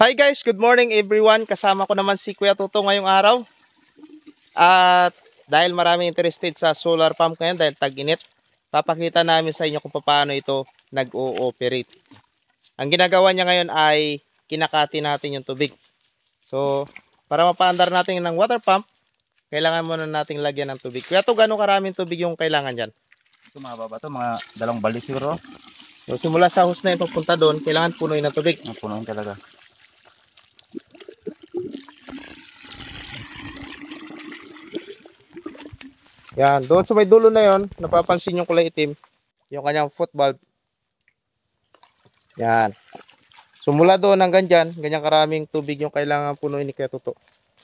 Hi guys, good morning everyone. Kasama ko naman si Kuya Tuto ngayong araw. At dahil maraming interested sa solar pump ngayon dahil tag-init, papakita namin sa inyo kung paano ito nag-ooperate. Ang ginagawa niya ngayon ay kinakati natin yung tubig. So, para mapaandar natin ng water pump, kailangan muna nating lagyan ng tubig. Kuya Tuto, gano'ng karaming tubig yung kailangan dyan? Ito mga baba to, mga 2 balde siguro. So, simula sa hose na ipapunta doon, kailangan punuin ng tubig. Punuin talaga. Yan, doon sa may dulo na yon, napapansin yung kulay itim, yung kanyang foot valve. Yan. So mula doon hanggang dyan, ganyang karaming tubig yung kailangan punuin ni Kuya Tuto.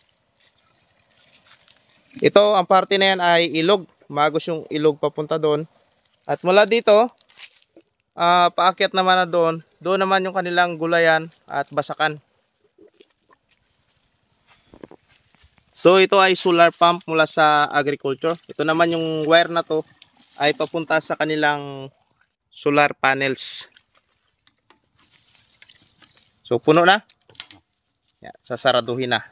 Ito, ang parte na yan ay ilog. Magos yung ilog papunta doon. At mula dito, paakyat naman na doon. Doon naman yung kanilang gulayan at basakan. So ito ay solar pump mula sa agriculture. Ito naman yung wire na to ay papunta sa kanilang solar panels. So puno na. Yan, sasaraduhin na.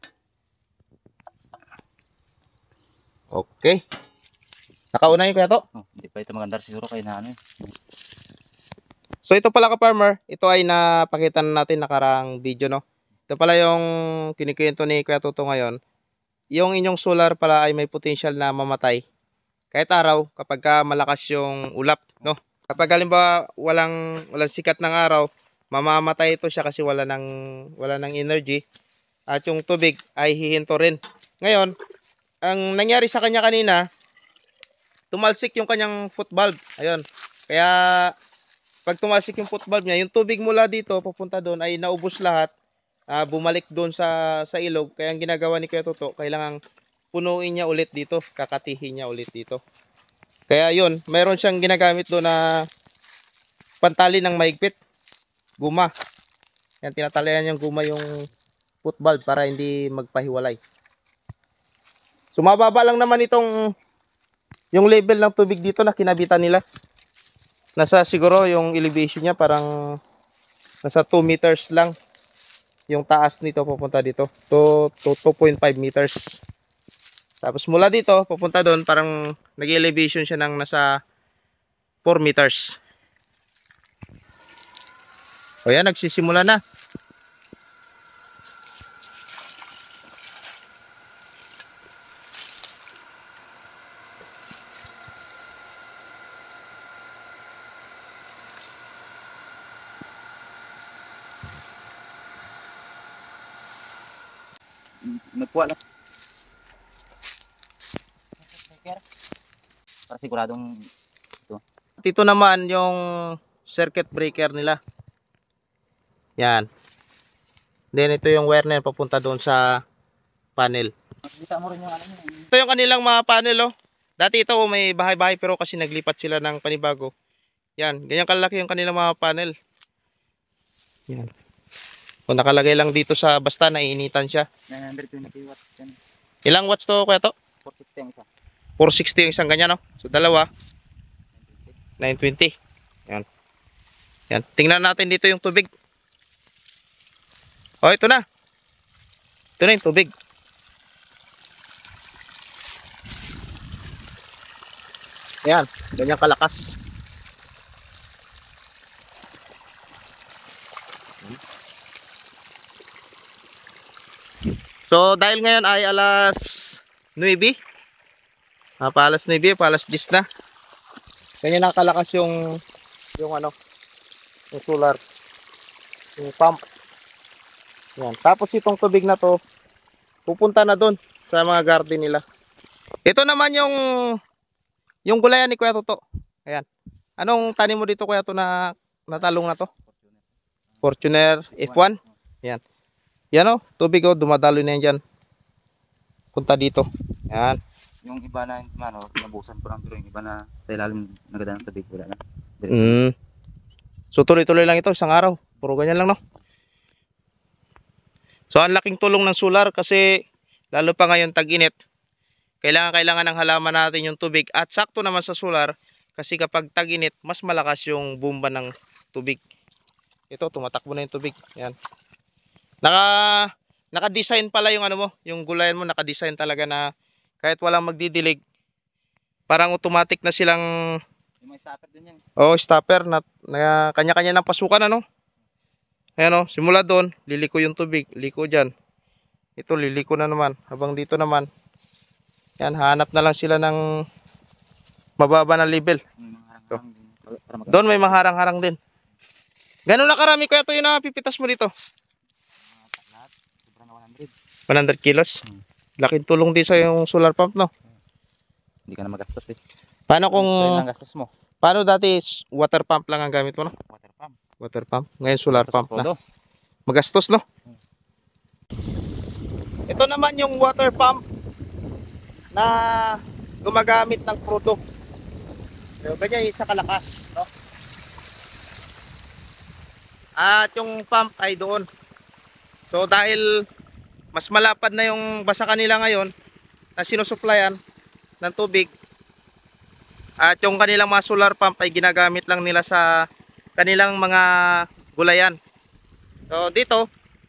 Okay. Nakauna yung Kuya to. Hindi pa ito magandar siguro kay na ano eh. So ito pala ka-farmer, ito ay napakita na natin nakarang video, no. Ito pala yung kinikwento ni Kuya Tuto ngayon. Yung inyong solar pala ay may potential na mamatay kahit araw kapag malakas yung ulap, no. Kapag halimbawa walang sikat ng araw, mamamatay ito siya kasi wala ng energy at yung tubig ay hihinto rin. Ngayon, ang nangyari sa kanya kanina, tumalsik yung kanyang foot valve. Ayun. Kaya pag tumalsik yung foot valve niya, yung tubig mula dito papunta doon ay naubos lahat. Bumalik doon sa ilog. Kaya ang ginagawa ni Kuya Tuto, kailangang punuin niya ulit dito, kakatihin niya ulit dito. Kaya yun, mayroon siyang ginagamit doon na pantali ng mahigpit, guma. Yan, tinatalian yung guma yung foot valve para hindi magpahiwalay. So mababa lang naman itong yung level ng tubig dito na kinabitan nila. Nasa siguro yung elevation niya parang nasa 2 meters lang. Yung taas nito papunta dito to 2.5 meters. Tapos mula dito papunta doon parang nag-elevation siya ng nasa 4 meters. O yan, nagsisimula na. Nagkuha lang. Para siguradong ito. Dito naman yung circuit breaker nila. Yan. Then ito yung wire na yan, papunta doon sa panel. Makikita mo rin yung ano niya. Ito yung kanilang mga panel, oh. Dati ito may bahay-bahay pero kasi naglipat sila ng panibago. Yan, ganyan kalaki yung kanilang mga panel. Yan. Kung nakalagay lang dito sa basta naiinitan siya. 920 watts yan. Ilang watts to Kuya to? 460 ang isa. 460 yung isang ganyan, no? So dalawa 920. Yan. Yan. Tingnan natin dito yung tubig. Oh, ito na. Ito na yung tubig. Yan, ganyan kalakas. So dahil ngayon ay alas 9, pa alas 9, pa alas 10 na. Ganyan nakakalakas yung ano, yung solar, yung pump. Yan. Tapos itong tubig na to pupunta na doon sa mga garden nila. Ito naman yung gulayan ni Kuya Tuto. Ayan. Anong tanim mo dito Kuya to na natalong na to? Fortuner F1. Yan. Yan, oh, tubig, oh, dumadalo na yan dyan. Punta dito. Yan. Yung iba na ano, nabusan ko lang pero yung iba na sa ilalim nagada ng tubig wala na. So tuloy-tuloy lang ito isang araw. Puro ganyan lang, no? So ang laking tulong ng solar kasi lalo pa ngayon tag-init. Kailangan ng halaman natin yung tubig at sakto naman sa solar kasi kapag tag-init mas malakas yung bomba ng tubig. Ito tumatakbo na yung tubig. Yan. Naka-design pala yung ano mo, yung gulayan mo naka-design talaga na kahit walang magdidilig, parang automatic na silang Yung mga stopper din yan. stopper na kanya-kanya ng pasukan ano. Ayan simula doon, liliko yung tubig, liko diyan. Ito liliko na naman. Habang dito naman, yan hanap na lang sila ng mababa na level. Yung mga harang-harang din. Para maganda. Doon may maharang-harang din. Gano'n na karami kuya ito yung napipitas mo dito? Lahat. Sobrang na 100. 100 kilos. Hmm. Laking tulong din sa yung solar pump no. Hindi ka na magastos eh. Paano kung Ang gastos mo. paano dati water pump lang ang gamit mo no? Water pump. Water pump. Ngayon solar Gastos pump ang na. todo. Magastos no? Ito naman yung water pump na gumagamit ng crudo. Pero ganyan isa kalakas, no? At yung pump ay doon. So dahil mas malapad na yung basa kanila ngayon na sinusuplayan ng tubig at yung kanilang mga solar pump ay ginagamit lang nila sa kanilang mga gulayan. So dito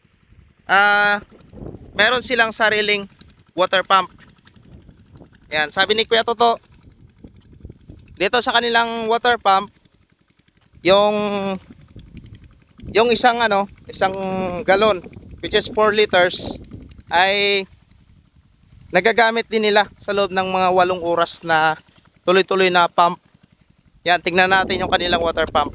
meron silang sariling water pump. Yan, sabi ni Kuya Toto, dito sa kanilang water pump, yung isang galon which is 4 liters ay nagagamit din nila sa loob ng mga 8 oras na tuloy-tuloy na pump. Yan, tingnan natin yung kanilang water pump.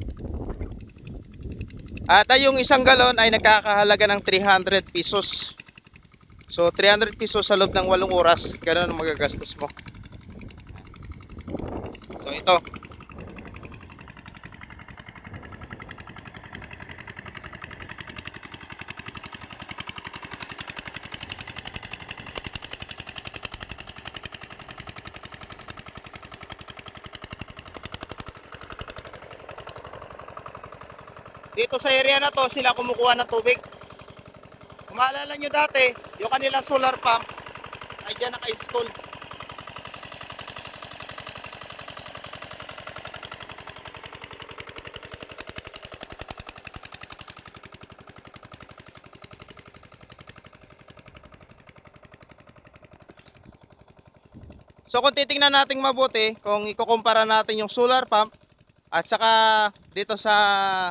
At yung isang galon ay nagkakahalaga ng 300 pesos. So 300 pesos sa loob ng 8 oras, ganoon ang magagastos mo. So ito. Dito sa area na to, sila kumukuha ng tubig. Kung maalala nyo dati, yung kanilang solar pump ay dyan naka-install. So kung titingnan natin mabuti, kung ikukumpara natin yung solar pump at saka dito sa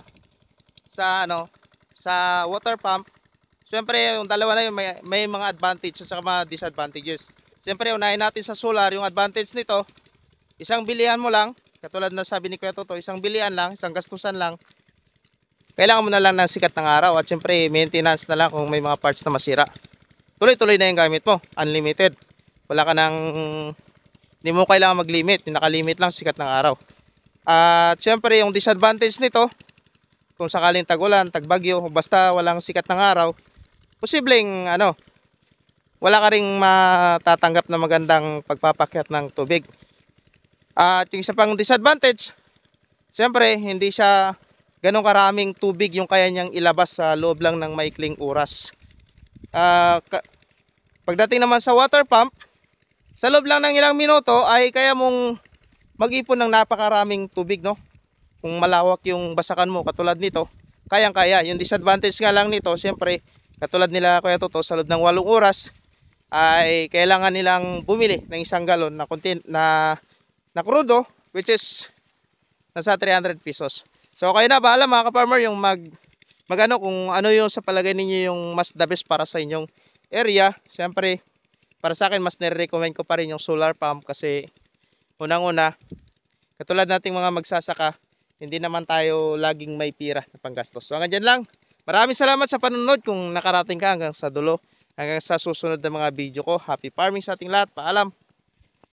water pump, syempre yung dalawa na yun may mga advantage at saka mga disadvantages. Syempre unahin natin sa solar, yung advantage nito, isang bilihan mo lang, katulad na sabi ni Kuya Toto, isang bilihan lang, isang gastusan lang. Kailangan mo na lang ng sikat ng araw at syempre maintenance na lang kung may mga parts na masira. Tuloy-tuloy na yung gamit mo, unlimited. Wala ka nang, hindi mo kailangan mag-limit, yung nakalimit lang sikat ng araw. At syempre yung disadvantage nito, kung sakaling tagulan, tagbagyo, basta walang sikat ng araw, posibleng wala ka ring matatanggap na magandang pagpapakyat ng tubig. At yung isa pang disadvantage, siyempre hindi siya ganong karaming tubig yung kaya niyang ilabas sa loob lang ng maikling oras. Pagdating naman sa water pump, sa loob lang ng ilang minuto ay kaya mong mag-ipon ng napakaraming tubig, no? Kung malawak yung basakan mo katulad nito, kayang-kaya. Yung disadvantage nga lang nito, siyempre, katulad nila Kuya Toto, sa loob ng 8 oras ay kailangan nilang bumili ng isang galon na crudo, which is nasa 300 pesos. So kayo na bahala mga ka-farmer yung kung ano yung sa palagay ninyo yung mas the best para sa inyong area. Siyempre, para sa akin mas nire-recommend ko pa rin yung solar pump kasi unang-una, katulad nating mga magsasaka, hindi naman tayo laging may pira na panggastos. So hanggang dyan lang. Maraming salamat sa panunod. Kung nakarating ka hanggang sa dulo, hanggang sa susunod na mga video ko. Happy farming sa ating lahat. Paalam.